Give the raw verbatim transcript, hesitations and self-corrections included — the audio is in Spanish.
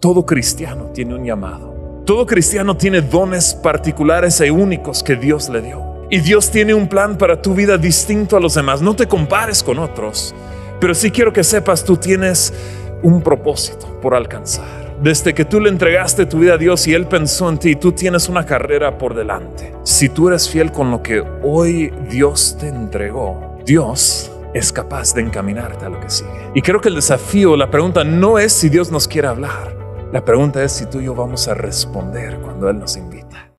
Todo cristiano tiene un llamado. Todo cristiano tiene dones particulares e únicos que Dios le dio. Y Dios tiene un plan para tu vida distinto a los demás. No te compares con otros, pero sí quiero que sepas, tú tienes un propósito por alcanzar. Desde que tú le entregaste tu vida a Dios y Él pensó en ti, tú tienes una carrera por delante. Si tú eres fiel con lo que hoy Dios te entregó, Dios es capaz de encaminarte a lo que sigue. Y creo que el desafío, la pregunta no es si Dios nos quiere hablar. La pregunta es si tú y yo vamos a responder cuando Él nos invita.